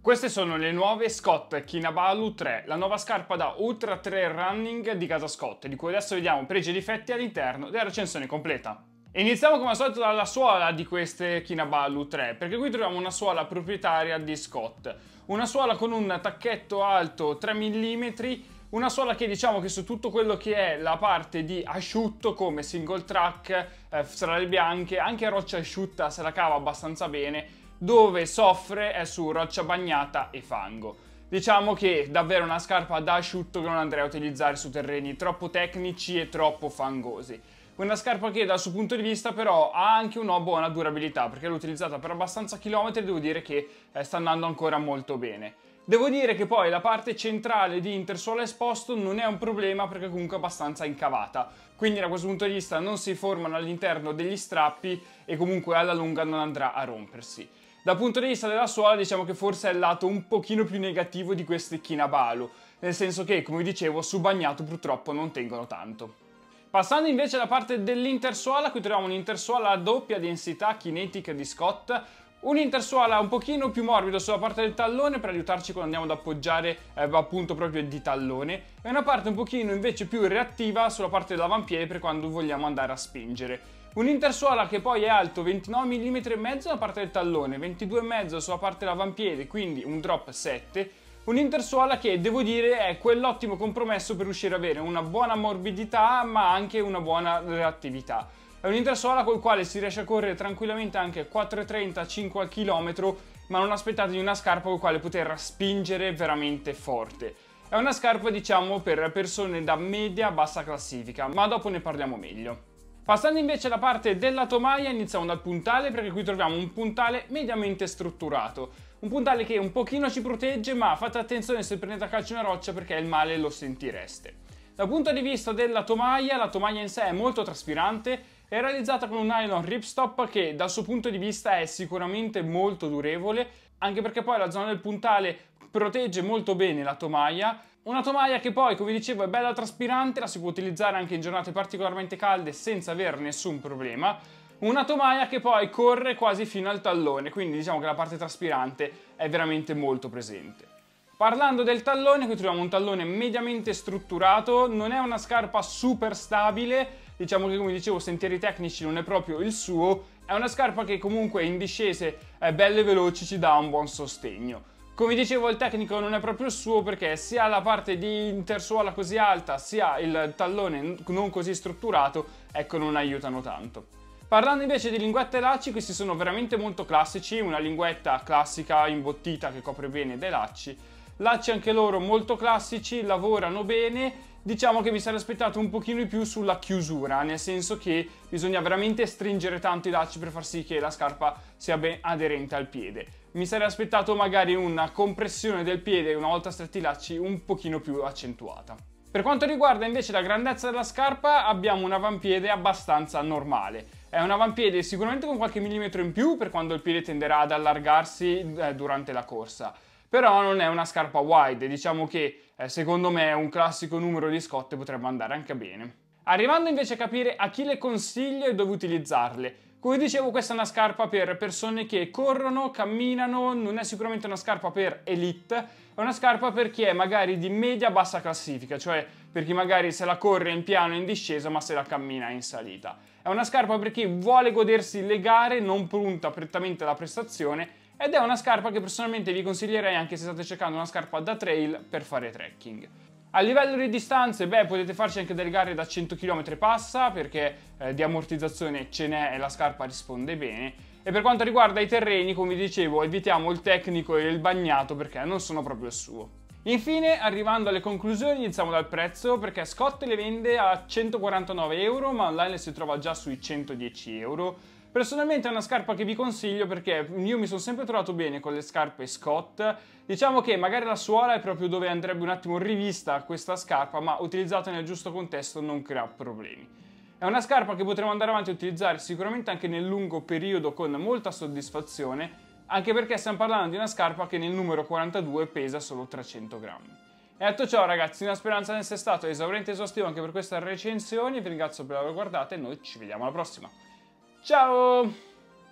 Queste sono le nuove Scott Kinabalu 3, la nuova scarpa da Ultra Trail Running di casa Scott, di cui adesso vediamo pregi e difetti all'interno della recensione completa. Iniziamo come al solito dalla suola di queste Kinabalu 3, perché qui troviamo una suola proprietaria di Scott. Una suola con un tacchetto alto 3 mm, una suola che diciamo che su tutto quello che è la parte di asciutto come single track, strade bianche, anche roccia asciutta se la cava abbastanza bene, dove soffre è su roccia bagnata e fango. Diciamo che è davvero una scarpa da asciutto che non andrei a utilizzare su terreni troppo tecnici e troppo fangosi. Una scarpa che dal suo punto di vista però ha anche una buona durabilità, perché l'ho utilizzata per abbastanza chilometri e devo dire che sta andando ancora molto bene. Devo dire che poi la parte centrale di intersuola esposto non è un problema perché comunque è abbastanza incavata, quindi da questo punto di vista non si formano all'interno degli strappi e comunque alla lunga non andrà a rompersi. Dal punto di vista della suola diciamo che forse è il lato un pochino più negativo di queste Kinabalu, nel senso che come dicevo su bagnato purtroppo non tengono tanto. Passando invece alla parte dell'intersuola, qui troviamo un'intersuola a doppia densità Kinetic di Scott, un'intersuola un pochino più morbido sulla parte del tallone per aiutarci quando andiamo ad appoggiare appunto proprio di tallone, e una parte un pochino invece più reattiva sulla parte dell'avampiede per quando vogliamo andare a spingere. Un'intersuola che poi è alto 29 mm e mezzo sulla parte del tallone, 22,5 sulla parte dell'avampiede, quindi un drop 7. Un'intersuola che devo dire è quell'ottimo compromesso per riuscire ad avere una buona morbidità ma anche una buona reattività. È un'intersuola col quale si riesce a correre tranquillamente anche 4,30-5 al chilometro, ma non aspettatevi una scarpa con la quale poter spingere veramente forte. È una scarpa diciamo per persone da media-bassa classifica, ma dopo ne parliamo meglio. Passando invece alla parte della tomaia, iniziamo dal puntale perché qui troviamo un puntale mediamente strutturato. Un puntale che un pochino ci protegge, ma fate attenzione se prendete a calcio una roccia perché il male lo sentireste. Dal punto di vista della tomaia, la tomaia in sé è molto traspirante, è realizzata con un nylon ripstop che dal suo punto di vista è sicuramente molto durevole, anche perché poi la zona del puntale protegge molto bene la tomaia. Una tomaia che poi, come dicevo, è bella traspirante, la si può utilizzare anche in giornate particolarmente calde senza avere nessun problema. Una tomaia che poi corre quasi fino al tallone, quindi diciamo che la parte traspirante è veramente molto presente. Parlando del tallone, qui troviamo un tallone mediamente strutturato, non è una scarpa super stabile, diciamo che come dicevo sentieri tecnici non è proprio il suo, è una scarpa che comunque in discese belle e veloci ci dà un buon sostegno. Come dicevo il tecnico non è proprio il suo perché sia la parte di intersuola così alta sia il tallone non così strutturato, ecco, non aiutano tanto. Parlando invece di linguette e lacci, questi sono veramente molto classici, una linguetta classica imbottita che copre bene dai lacci. Lacci anche loro molto classici, lavorano bene, diciamo che mi sarei aspettato un pochino di più sulla chiusura, nel senso che bisogna veramente stringere tanto i lacci per far sì che la scarpa sia ben aderente al piede. Mi sarei aspettato magari una compressione del piede una volta stretti i lacci un pochino più accentuata. Per quanto riguarda invece la grandezza della scarpa, abbiamo un avampiede abbastanza normale. È un avampiede sicuramente con qualche millimetro in più per quando il piede tenderà ad allargarsi durante la corsa. Però non è una scarpa wide, diciamo che secondo me un classico numero di scotte potrebbe andare anche bene. Arrivando invece a capire a chi le consiglio e dove utilizzarle. Come dicevo, questa è una scarpa per persone che corrono, camminano, non è sicuramente una scarpa per elite, è una scarpa per chi è magari di media-bassa classifica, cioè per chi magari se la corre in piano in discesa ma se la cammina in salita. È una scarpa per chi vuole godersi le gare, non punta prettamente alla prestazione, ed è una scarpa che personalmente vi consiglierei anche se state cercando una scarpa da trail per fare trekking. A livello di distanze, potete farci anche delle gare da 100 km passa, perché di ammortizzazione ce n'è e la scarpa risponde bene. E per quanto riguarda i terreni, come dicevo, evitiamo il tecnico e il bagnato perché non sono proprio il suo. Infine, arrivando alle conclusioni, iniziamo dal prezzo, perché Scott le vende a 149 euro, ma online le si trova già sui 110 euro. Personalmente è una scarpa che vi consiglio perché io mi sono sempre trovato bene con le scarpe Scott. Diciamo che magari la suola è proprio dove andrebbe un attimo rivista questa scarpa, ma utilizzata nel giusto contesto non crea problemi. È una scarpa che potremo andare avanti a utilizzare sicuramente anche nel lungo periodo con molta soddisfazione, anche perché stiamo parlando di una scarpa che nel numero 42 pesa solo 300 grammi. E detto ciò ragazzi, nella speranza di essere stato esauriente e esaustivo anche per questa recensione, vi ringrazio per aver guardato e noi ci vediamo alla prossima. Ciao!